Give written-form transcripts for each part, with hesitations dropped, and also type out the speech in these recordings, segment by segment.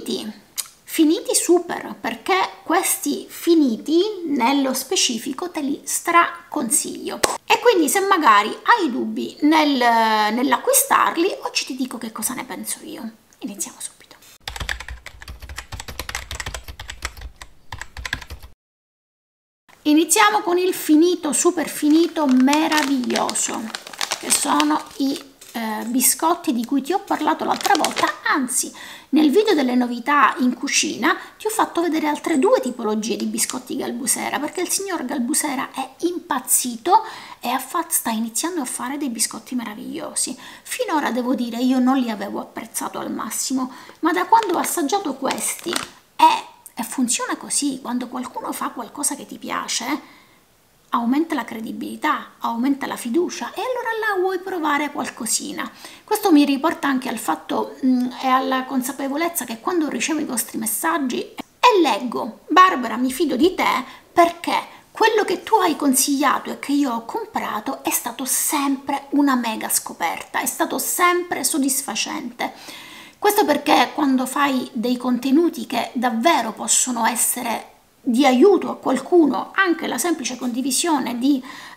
finiti super, perché questi finiti nello specifico te li straconsiglio. E quindi se magari hai dubbi nell'acquistarli, oggi ti dico che cosa ne penso io. Iniziamo subito. Iniziamo con il finito, super finito, meraviglioso, che sono i biscotti di cui ti ho parlato l'altra volta. Anzi, nel video delle novità in cucina ti ho fatto vedere altre due tipologie di biscotti Galbusera, perché il signor Galbusera è impazzito e sta iniziando a fare dei biscotti meravigliosi. Finora devo dire io non li avevo apprezzato al massimo, ma da quando ho assaggiato questi e funziona così, quando qualcuno fa qualcosa che ti piace, aumenta la credibilità, aumenta la fiducia e allora là vuoi provare qualcosina. Questo mi riporta anche al fatto e alla consapevolezza che quando ricevo i vostri messaggi e leggo: Barbara, mi fido di te perché quello che tu hai consigliato e che io ho comprato è stato sempre una mega scoperta, è stato sempre soddisfacente. Questo perché quando fai dei contenuti che davvero possono essere di aiuto a qualcuno, anche la semplice condivisione di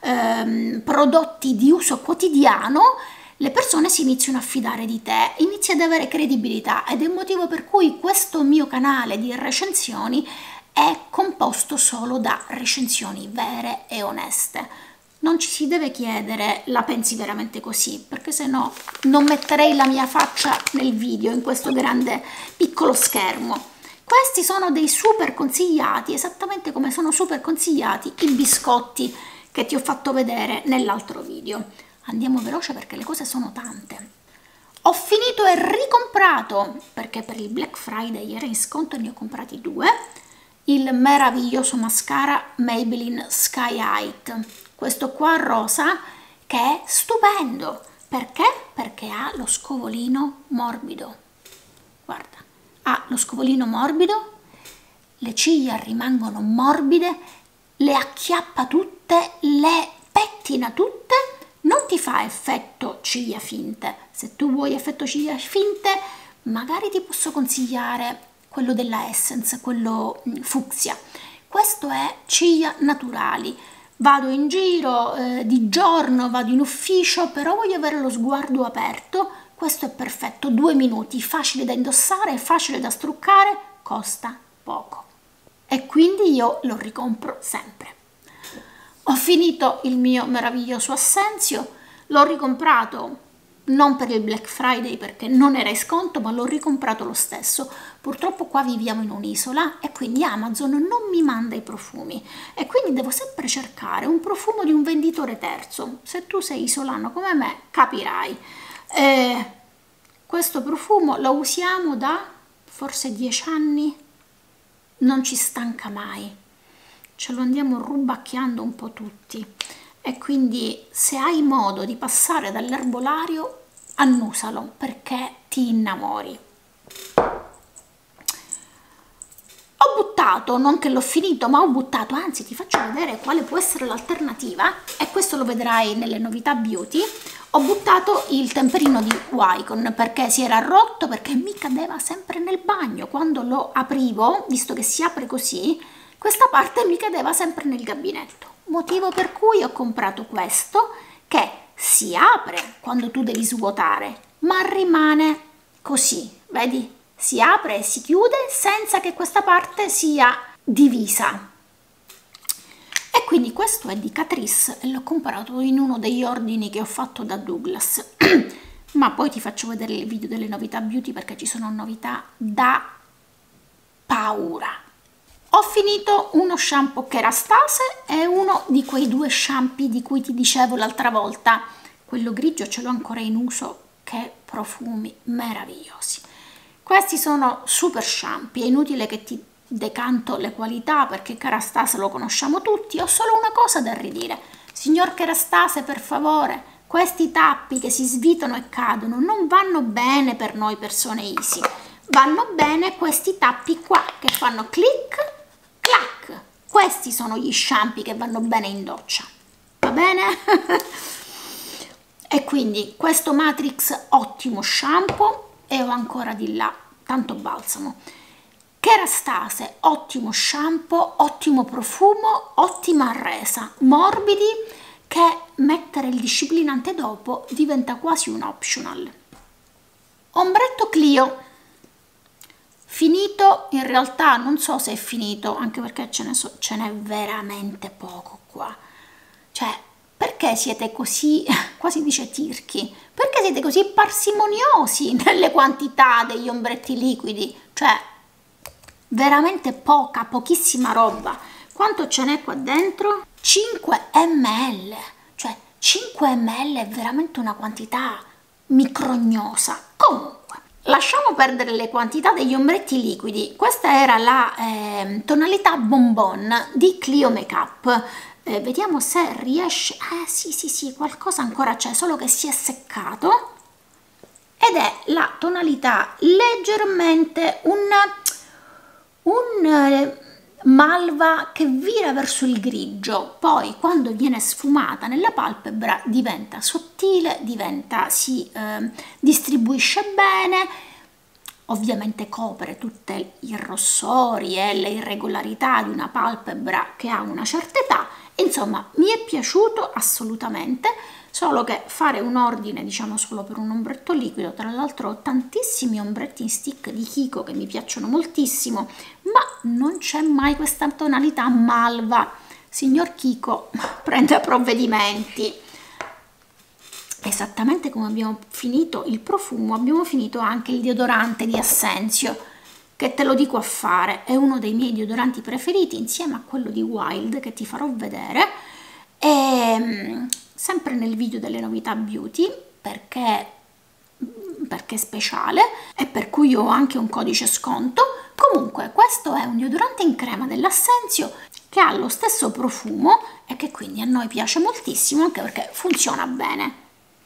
prodotti di uso quotidiano, le persone si iniziano a fidare di te, inizi ad avere credibilità, ed è il motivo per cui questo mio canale di recensioni è composto solo da recensioni vere e oneste. Non ci si deve chiedere: la pensi veramente così? Perché se no non metterei la mia faccia nel video, in questo grande piccolo schermo. Questi sono dei super consigliati, esattamente come sono super consigliati i biscotti che ti ho fatto vedere nell'altro video. Andiamo veloce perché le cose sono tante. Ho finito e ricomprato, perché per il Black Friday era in sconto e ne ho comprati due, il meraviglioso mascara Maybelline Sky High. Questo qua rosa, che è stupendo. Perché? Perché ha lo scovolino morbido. Guarda. Ha lo scovolino morbido, le ciglia rimangono morbide, le acchiappa tutte, le pettina tutte, non ti fa effetto ciglia finte. Se tu vuoi effetto ciglia finte, magari ti posso consigliare quello della Essence, quello fucsia. Questo è ciglia naturali. Vado in giro di giorno, vado in ufficio, però voglio avere lo sguardo aperto. Questo è perfetto, 2 minuti, facile da indossare, facile da struccare, costa poco e quindi io lo ricompro sempre. Ho finito il mio meraviglioso Assenzio, l'ho ricomprato non per il Black Friday perché non era in sconto, ma l'ho ricomprato lo stesso. Purtroppo qua viviamo in un'isola e quindi Amazon non mi manda i profumi e quindi devo sempre cercare un profumo di un venditore terzo. Se tu sei isolano come me capirai. Questo profumo lo usiamo da forse 10 anni, non ci stanca mai, ce lo andiamo rubacchiando un po' tutti e quindi se hai modo di passare dall'erbolario annusalo perché ti innamori. Ho buttato, non che l'ho finito, ma ho buttato, anzi ti faccio vedere quale può essere l'alternativa e questo lo vedrai nelle novità beauty. Ho buttato il temperino di Wycon perché si era rotto, perché mi cadeva sempre nel bagno. Quando lo aprivo, visto che si apre così, questa parte mi cadeva sempre nel gabinetto. Motivo per cui ho comprato questo che si apre quando tu devi svuotare, ma rimane così, vedi? Si apre e si chiude senza che questa parte sia divisa. E quindi questo è di Catrice e l'ho comprato in uno degli ordini che ho fatto da Douglas. Ma poi ti faccio vedere il video delle novità beauty perché ci sono novità da paura. Ho finito uno shampoo Kerastase e uno di quei 2 shampoo di cui ti dicevo l'altra volta. Quello grigio ce l'ho ancora in uso, che profumi meravigliosi. Questi sono super shampoo, è inutile che ti decanto le qualità perché Kerastase lo conosciamo tutti. Ho solo una cosa da ridire: signor Kerastase, per favore, questi tappi che si svitano e cadono non vanno bene per noi persone easy, vanno bene questi tappi qua che fanno clic clac. Questi sono gli shampoo che vanno bene in doccia, va bene? E quindi questo Matrix, ottimo shampoo, e ho ancora di là tanto balsamo. Kerastase, ottimo shampoo, ottimo profumo, ottima resa, morbidi, che mettere il disciplinante dopo diventa quasi un optional. Ombretto Clio, finito, in realtà non so se è finito, anche perché ce n'è veramente poco qua. Cioè, perché siete così, qua si dice tirchi, perché siete così parsimoniosi nelle quantità degli ombretti liquidi? Cioè, veramente pochissima roba. Quanto ce n'è qua dentro? 5 ml, cioè 5 ml è veramente una quantità micrognosa. Comunque, lasciamo perdere le quantità degli ombretti liquidi. Questa era la tonalità Bonbon di Clio Makeup. Vediamo se riesce. Sì, qualcosa ancora c'è, solo che si è seccato. Ed è la tonalità leggermente un malva che vira verso il grigio, poi quando viene sfumata nella palpebra diventa sottile, si distribuisce bene, ovviamente copre tutti i rossori e le irregolarità di una palpebra che ha una certa età. Insomma, mi è piaciuto assolutamente, solo che fare un ordine, diciamo, solo per un ombretto liquido, tra l'altro ho tantissimi ombretti in stick di Kiko che mi piacciono moltissimo, ma non c'è mai questa tonalità malva. Signor Kiko, prenda provvedimenti. Esattamente come abbiamo finito il profumo, abbiamo finito anche il deodorante di Essenzio, che te lo dico a fare, è uno dei miei deodoranti preferiti insieme a quello di Wild che ti farò vedere, e sempre nel video delle novità beauty, perché è speciale e per cui ho anche un codice sconto. Comunque questo è un deodorante in crema dell'Assenzio che ha lo stesso profumo e che quindi a noi piace moltissimo, anche perché funziona bene.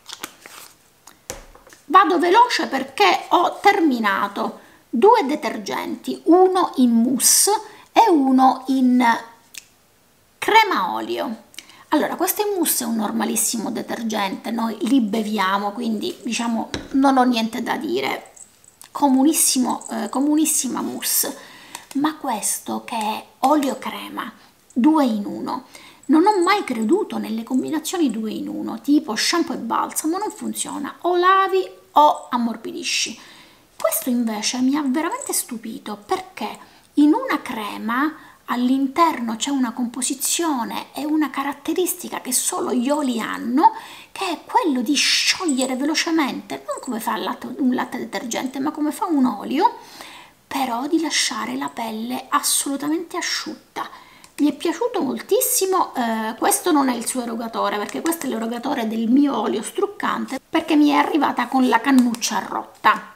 Vado veloce perché ho terminato 2 detergenti, uno in mousse e uno in crema olio. Allora, questo in mousse è un normalissimo detergente, noi li beviamo, quindi diciamo non ho niente da dire, comunissima mousse. Ma questo che è olio crema 2 in 1, non ho mai creduto nelle combinazioni 2 in 1, tipo shampoo e balsamo, non funziona, o lavi o ammorbidisci. Questo invece mi ha veramente stupito, perché in una crema all'interno c'è una composizione e una caratteristica che solo gli oli hanno, che è quello di sciogliere velocemente, non come fa un latte detergente, ma come fa un olio, però di lasciare la pelle assolutamente asciutta. Mi è piaciuto moltissimo. Questo non è il suo erogatore, perché questo è l'erogatore del mio olio struccante, perché mi è arrivata con la cannuccia rotta.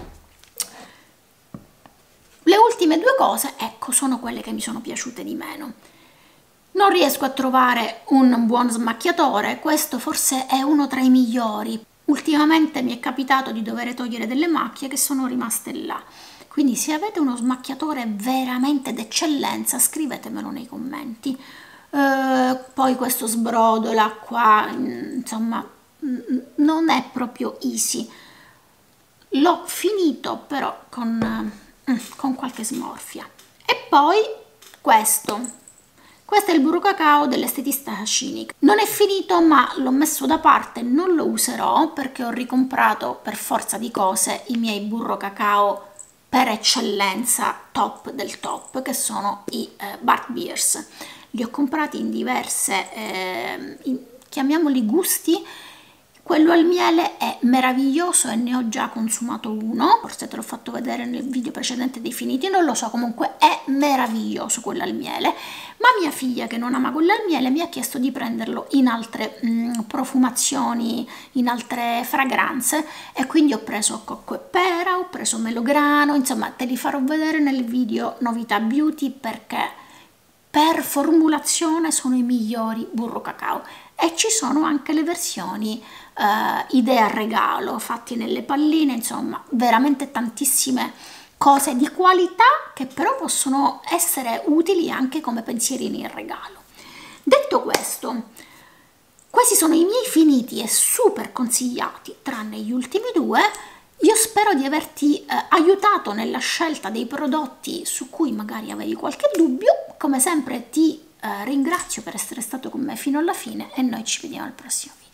Le ultime 2 cose, ecco, sono quelle che mi sono piaciute di meno. Non riesco a trovare un buon smacchiatore, questo forse è uno tra i migliori. Ultimamente mi è capitato di dover togliere delle macchie che sono rimaste là. Quindi se avete uno smacchiatore veramente d'eccellenza, scrivetemelo nei commenti. Poi questo sbrodola qua, insomma, non è proprio easy. L'ho finito però con qualche smorfia. E poi questo è il burro cacao dell'estetista Clinique. Non è finito, ma l'ho messo da parte, non lo userò perché ho ricomprato per forza di cose i miei burro cacao per eccellenza top del top, che sono i Bart Beers. Li ho comprati in diverse chiamiamoli gusti. Quello al miele è meraviglioso e ne ho già consumato uno, forse te l'ho fatto vedere nel video precedente dei finiti, non lo so, comunque è meraviglioso quello al miele. Ma mia figlia, che non ama quello al miele, mi ha chiesto di prenderlo in altre profumazioni, in altre fragranze, e quindi ho preso cocco e pera, ho preso melograno, insomma te li farò vedere nel video novità beauty, perché per formulazione sono i migliori burro cacao. E ci sono anche le versioni idea regalo, fatti nelle palline, insomma veramente tantissime cose di qualità che però possono essere utili anche come pensierini in regalo. Detto questo, questi sono i miei finiti e super consigliati, tranne gli ultimi 2, Io spero di averti aiutato nella scelta dei prodotti su cui magari avevi qualche dubbio. Come sempre ti ringrazio per essere stato con me fino alla fine e noi ci vediamo al prossimo video.